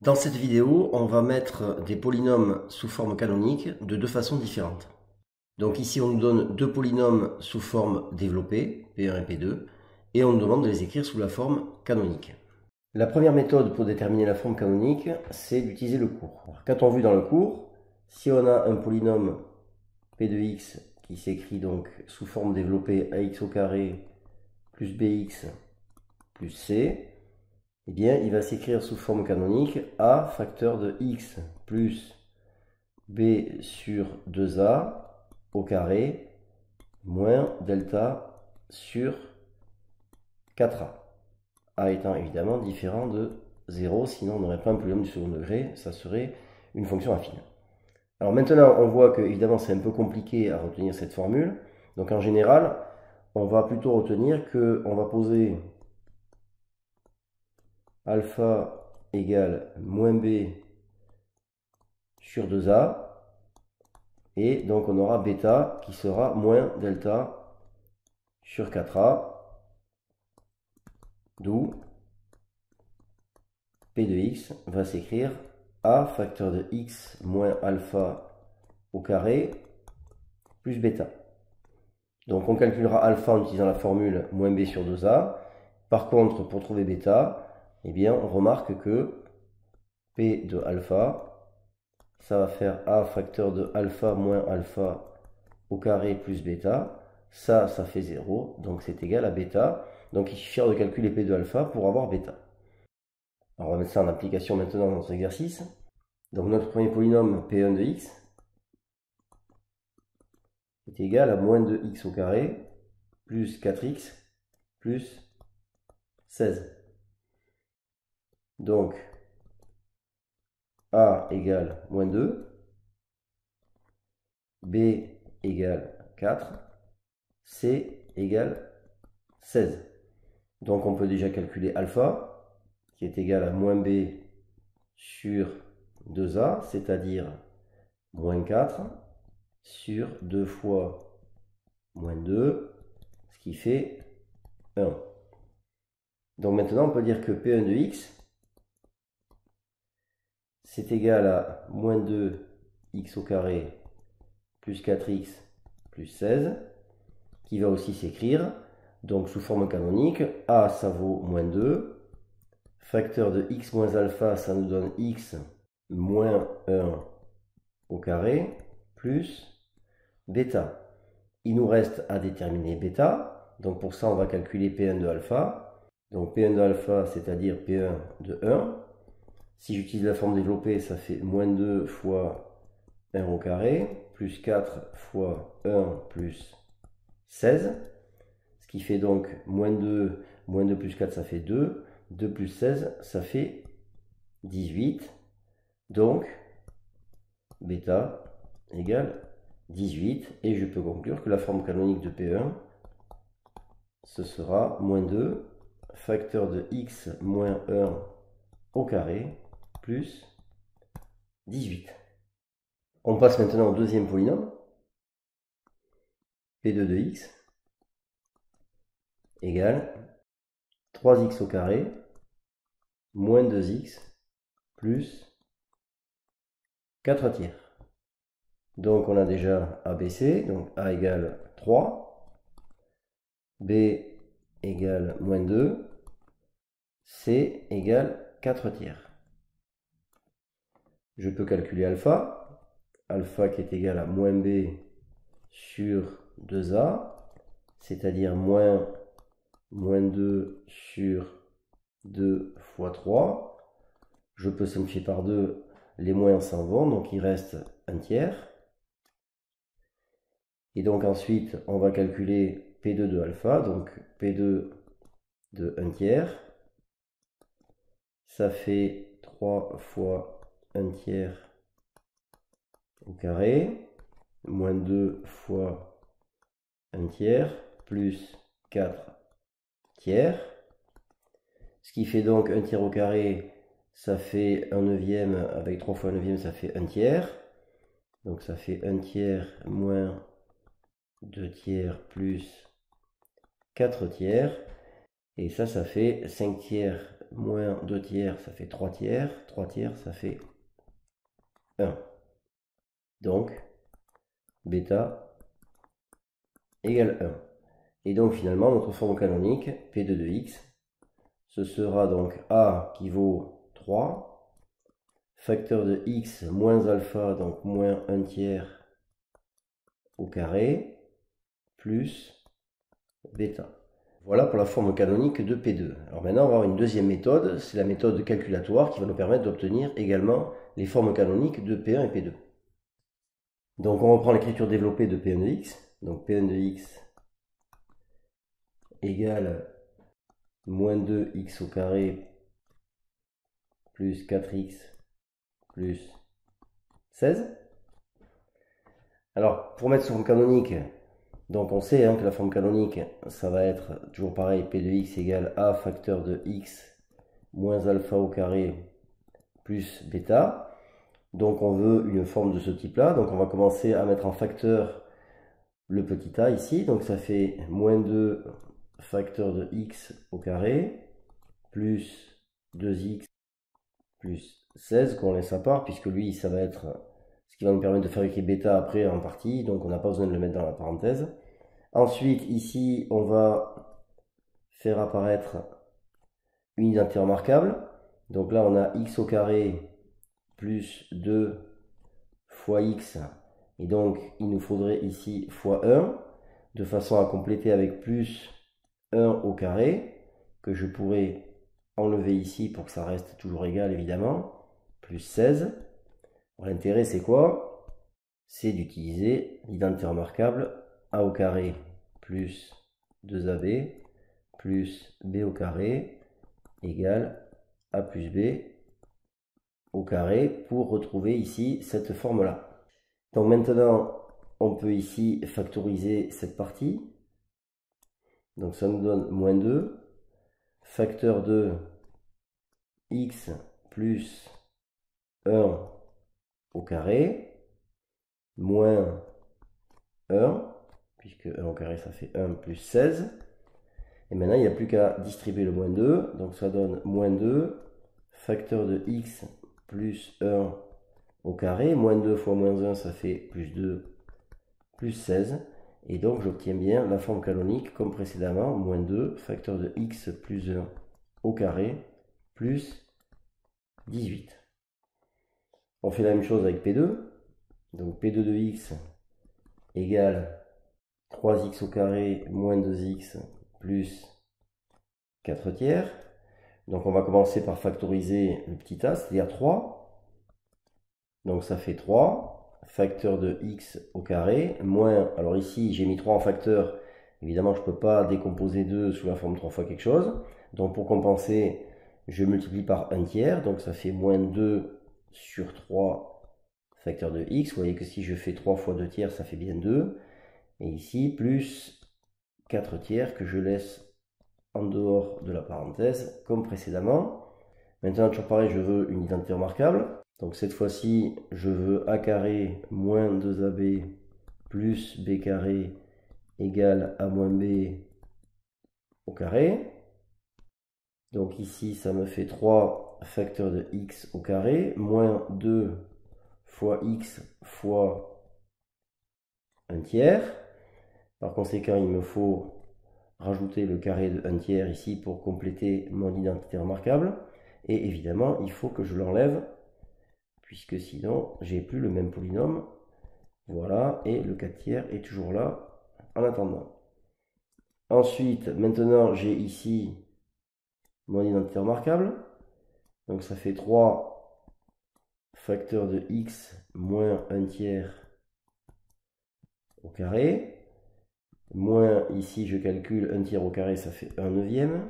Dans cette vidéo, on va mettre des polynômes sous forme canonique de deux façons différentes. Donc ici, on nous donne deux polynômes sous forme développée, P1 et P2, et on nous demande de les écrire sous la forme canonique. La première méthode pour déterminer la forme canonique, c'est d'utiliser le cours. Qu'a-t-on vu dans le cours? Si on a un polynôme P de x qui s'écrit donc sous forme développée ax au carré plus bx plus c, eh bien, il va s'écrire sous forme canonique a facteur de x plus b sur 2a au carré moins delta sur 4a. A étant évidemment différent de 0, sinon on n'aurait pas un polynôme du second degré, ça serait une fonction affine. Alors maintenant, on voit que évidemment c'est un peu compliqué à retenir cette formule. Donc en général, on va plutôt retenir qu'on va poser alpha égale moins b sur 2a, et donc on aura bêta qui sera moins delta sur 4a, d'où P de x va s'écrire a facteur de x moins alpha au carré plus bêta. Donc on calculera alpha en utilisant la formule moins b sur 2a. Par contre, pour trouver bêta, eh bien, on remarque que P de alpha, ça va faire a facteur de alpha moins alpha au carré plus bêta. Ça fait 0, donc c'est égal à bêta. Donc il suffit de calculer P de alpha pour avoir bêta. Alors on va mettre ça en application maintenant dans notre exercice. Donc notre premier polynôme P1 de x est égal à moins 2x au carré plus 4x plus 16. Donc A égale moins 2, B égale 4, C égale 16. Donc on peut déjà calculer alpha, qui est égal à moins b sur 2a, c'est-à-dire moins 4 sur 2 fois moins 2, ce qui fait 1. Donc maintenant on peut dire que P1 de x, c'est égal à moins 2x au carré plus 4x plus 16, qui va aussi s'écrire donc sous forme canonique. A, ça vaut moins 2. Facteur de x moins alpha, ça nous donne x moins 1 au carré plus bêta. Il nous reste à déterminer bêta. Donc pour ça, on va calculer P1 de alpha. Donc P1 de alpha, c'est-à-dire P1 de 1. Si j'utilise la forme développée, ça fait moins 2 fois 1 au carré, plus 4 fois 1 plus 16. Ce qui fait donc moins 2 plus 4, ça fait 2. 2 plus 16, ça fait 18. Donc, bêta égale 18. Et je peux conclure que la forme canonique de P1, ce sera moins 2, facteur de x moins 1 au carré, plus 18. On passe maintenant au deuxième polynôme. P2 de x égale 3x au carré moins 2x plus 4 tiers. Donc on a déjà ABC, donc A égale 3, B égale moins 2, C égale 4 tiers. Je peux calculer alpha, alpha qui est égal à moins B sur 2A, c'est-à-dire moins 2 sur 2 fois 3. Je peux simplifier par 2, les moins s'en vont, donc il reste 1 tiers. Et donc ensuite, on va calculer P2 de alpha, donc P2 de 1 tiers. Ça fait 3 fois 1 tiers au carré, moins 2 fois 1 tiers, plus 4 tiers. Ce qui fait donc 1 tiers au carré, ça fait 1 neuvième, avec 3 fois 1 neuvième, ça fait 1 tiers. Donc ça fait 1 tiers moins 2 tiers plus 4 tiers. Et ça fait 5 tiers moins 2 tiers, ça fait 3 tiers. 3 tiers, ça fait 1. Donc, bêta égale 1. Et donc finalement, notre forme canonique, P2 de x, ce sera donc A qui vaut 3, facteur de x moins alpha, donc moins 1 tiers au carré, plus bêta. Voilà pour la forme canonique de P2. Alors maintenant, on va avoir une deuxième méthode, c'est la méthode calculatoire qui va nous permettre d'obtenir également les formes canoniques de P1 et P2. Donc on reprend l'écriture développée de P1 de x. Donc P1 de x égale moins 2x au carré plus 4x plus 16. Alors, pour mettre sur forme canonique, donc on sait que la forme canonique, ça va être toujours pareil, P de x égale a facteur de x moins alpha au carré plus bêta. Donc on veut une forme de ce type-là. Donc on va commencer à mettre en facteur le petit a ici. Donc ça fait moins 2 facteur de x au carré plus 2x plus 16 qu'on laisse à part, puisque lui, ça va être ce qui va nous permettre de fabriquer bêta après en partie, donc on n'a pas besoin de le mettre dans la parenthèse. Ensuite, ici, on va faire apparaître une identité remarquable. Donc là, on a x au carré plus 2 fois x, et donc il nous faudrait ici fois 1, de façon à compléter avec plus 1 au carré, que je pourrais enlever ici pour que ça reste toujours égal évidemment, plus 16. L'intérêt c'est quoi? C'est d'utiliser l'identité remarquable a au carré plus 2ab plus b au carré égale a plus b au carré pour retrouver ici cette forme-là. Donc maintenant, on peut ici factoriser cette partie. Donc ça nous donne moins 2, facteur de x plus 1 au carré, moins 1, puisque 1 au carré ça fait 1 plus 16. Et maintenant il n'y a plus qu'à distribuer le moins 2, donc ça donne moins 2, facteur de x plus 1 au carré, moins 2 fois moins 1 ça fait plus 2 plus 16. Et donc j'obtiens bien la forme canonique comme précédemment, moins 2, facteur de x plus 1 au carré, plus 18. On fait la même chose avec P2. Donc P2 de x égale 3x au carré moins 2x plus 4 tiers. Donc on va commencer par factoriser le petit a, c'est-à-dire 3. Donc ça fait 3. Facteur de x au carré, moins, alors ici j'ai mis 3 en facteur, évidemment je ne peux pas décomposer 2 sous la forme 3 fois quelque chose, donc pour compenser, je multiplie par 1 tiers, donc ça fait moins 2 sur 3 facteur de x, vous voyez que si je fais 3 fois 2 tiers, ça fait bien 2, et ici plus 4 tiers que je laisse en dehors de la parenthèse, comme précédemment. Maintenant, toujours pareil, je veux une identité remarquable. Donc cette fois-ci, je veux a carré moins 2ab plus b carré égale a moins b au carré. Donc ici, ça me fait 3 facteur de x au carré, moins 2 fois x fois 1 tiers. Par conséquent, il me faut rajouter le carré de 1 tiers ici pour compléter mon identité remarquable. Et évidemment, il faut que je l'enlève, puisque sinon, j'ai plus le même polynôme. Voilà, et le 4 tiers est toujours là en attendant. Ensuite, maintenant, j'ai ici mon identité remarquable. Donc ça fait 3 facteur de x moins 1 tiers au carré. Moins, ici, je calcule 1 tiers au carré, ça fait 1 neuvième.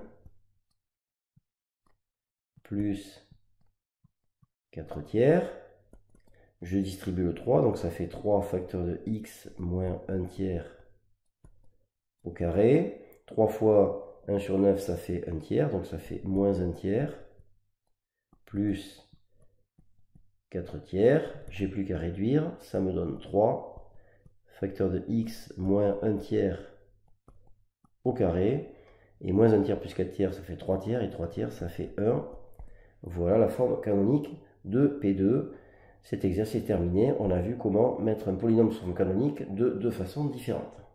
Plus 4 tiers. Je distribue le 3, donc ça fait 3 facteur de x moins 1 tiers au carré. 3 fois 1 sur 9, ça fait 1 tiers, donc ça fait moins 1 tiers. Plus 4 tiers. J'ai plus qu'à réduire, ça me donne 3 facteur de x moins 1 tiers au carré. Et moins 1 tiers plus 4 tiers, ça fait 3 tiers, et 3 tiers, ça fait 1. Voilà la forme canonique de P2. Cet exercice est terminé. On a vu comment mettre un polynôme sous forme canonique de deux façons différentes.